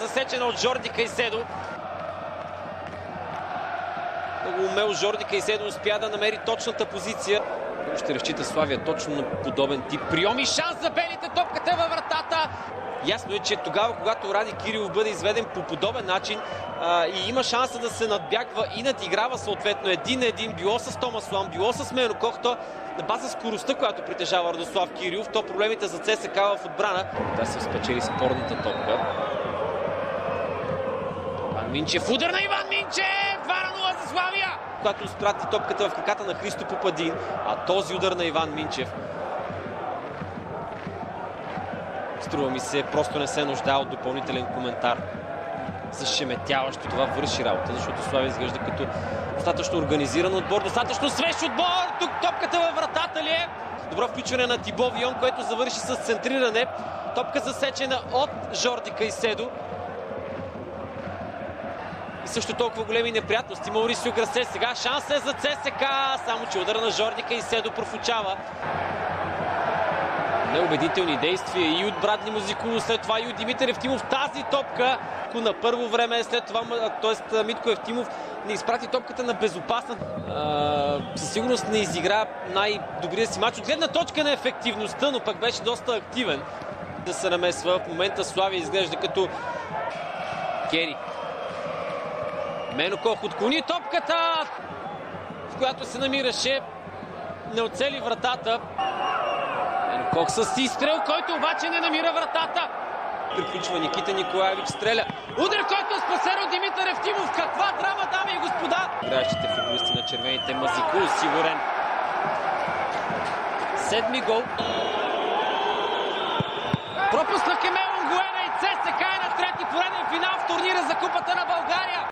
засечена от Жорди Кайседо. Много умел Жорди Кайседо успя да намери точната позиция. Ще разчита Славия точно на подобен тип прием и шанс за белите, топката във вратата. Ясно е, че тогава, когато Ради Кирилов бъде изведен по подобен начин и има шанса да се надбягва и надиграва съответно един на един, било с Томас Лам, било с Мено Кохта, на база скоростта, която притежава Радослав Кирилов, то проблемите за ЦСКА в отбрана. Да се спечели спорната топка. Иван Минчев, удар на Иван Минчев! 2-0 за Славия! Когато изпрати топката в краката на Христо Попадин, а този удар на Иван Минчев, струва ми се, просто не се нуждае от допълнителен коментар. Зашеметяващо това върши работа, защото Славия изглежда като достатъчно организиран отбор, достатъчно свеж отбор. Тук топката във вратата ли е? Добро включване на Тибо Вион, което завърши с центриране. Топка засечена от Жорди Кайседо. И също толкова големи неприятности. Маурисио Грасе сега шанс е за ЦСКА, само че удара на Жорди Кайседо профучава. Неубедителни действия и от Брадли Музикуло, след това и от Димитър Евтимов. Тази топка на първо време, след това, т.е. Митко Евтимов не изпрати топката на безопасна. Със сигурност не изигра най-добрия си мач от гледна точка на ефективността, но пък беше доста активен да се намесва. В момента Славия изглежда като Кери. Мено Кох отклони топката, в която се намираше, не оцели вратата. Мено Кох с изстрел, който обаче не намира вратата. Приключва Никита Николаевич, стреля. Удар, който е спасен от Димитър Евтимов. Каква драма, дами и господа! Играещите футболисти на червените, Мазикул сигурен. Седми гол. Пропусна Кемел Унгуена и ЦСКА е на трети пореден финал в турнира за Купата на България.